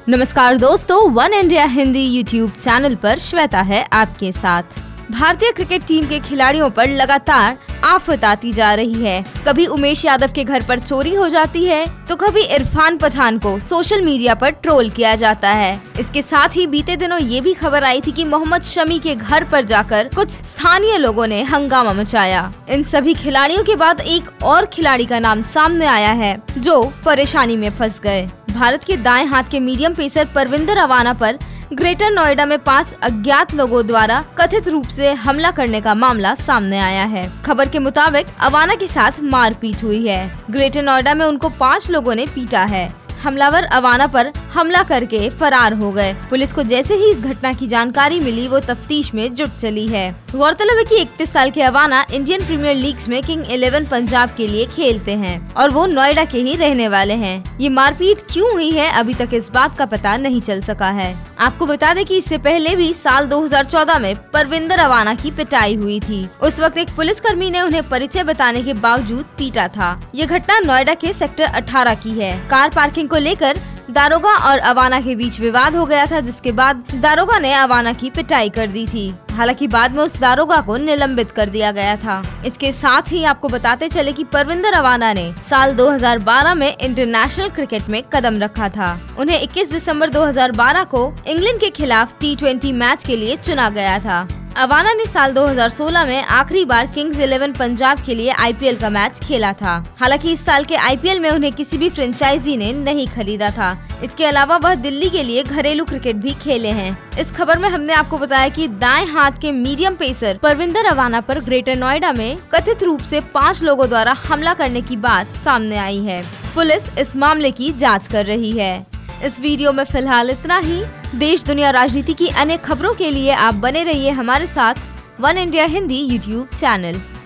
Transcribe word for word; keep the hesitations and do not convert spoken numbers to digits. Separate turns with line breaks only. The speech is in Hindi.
नमस्कार दोस्तों, one India Hindi YouTube channel पर श्वेता है आपके साथ। भारतीय क्रिकेट टीम के खिलाड़ियों पर लगातार आफत आती जा रही है। कभी उमेश यादव के घर पर चोरी हो जाती है तो कभी इरफान पठान को सोशल मीडिया पर ट्रोल किया जाता है। इसके साथ ही बीते दिनों ये भी खबर आई थी कि मोहम्मद शमी के घर पर जाकर कुछ स्थानीय लोगों ने हंगामा मचाया। इन सभी खिलाड़ियों के बाद एक और खिलाड़ी का नाम सामने आया है जो परेशानी में फंस गए। भारत के दाएं हाथ के मीडियम पेसर परविंदर अवाना पर ग्रेटर नोएडा में पांच अज्ञात लोगों द्वारा कथित रूप से हमला करने का मामला सामने आया है। खबर के मुताबिक अवाना के साथ मारपीट हुई है। ग्रेटर नोएडा में उनको पांच लोगों ने पीटा है। हमलावर अवाना पर हमला करके फरार हो गए। पुलिस को जैसे ही इस घटना की जानकारी मिली वो तफ्तीश में जुट चली है। गौरतलब है कि इकतीस साल के अवाना इंडियन प्रीमियर लीग्स में किंग इलेवन पंजाब के लिए खेलते हैं और वो नोएडा के ही रहने वाले हैं। ये मारपीट क्यों हुई है अभी तक इस बात का पता नहीं चल सका है। आपको बता दें कि इससे पहले भी साल दो हज़ार चौदह में परविंदर अवाना की पिटाई हुई थी। उस वक्त एक पुलिसकर्मी ने उन्हें परिचय बताने के बावजूद पीटा था। ये घटना नोएडा के सेक्टर अठारह की है। कार पार्किंग को लेकर दारोगा और अवाना के बीच विवाद हो गया था, जिसके बाद दारोगा ने अवाना की पिटाई कर दी थी। हालांकि बाद में उस दारोगा को निलंबित कर दिया गया था। इसके साथ ही आपको बताते चले कि परविंदर अवाना ने साल दो हज़ार बारह में इंटरनेशनल क्रिकेट में कदम रखा था। उन्हें इक्कीस दिसंबर दो हज़ार बारह को इंग्लैंड के खिलाफ टी ट्वेंटी मैच के लिए चुना गया था। अवाना ने साल दो हज़ार सोलह में आखिरी बार किंग्स इलेवन पंजाब के लिए आईपीएल का मैच खेला था। हालांकि इस साल के आईपीएल में उन्हें किसी भी फ्रेंचाइजी ने नहीं खरीदा था। इसके अलावा वह दिल्ली के लिए घरेलू क्रिकेट भी खेले हैं। इस खबर में हमने आपको बताया कि दाएं हाथ के मीडियम पेसर परविंदर अवाना पर ग्रेटर नोएडा में कथित रूप से पाँच लोगों द्वारा हमला करने की बात सामने आई है। पुलिस इस मामले की जाँच कर रही है। इस वीडियो में फिलहाल इतना ही। देश दुनिया राजनीति की अन्य खबरों के लिए आप बने रहिए हमारे साथ one India Hindi YouTube channel.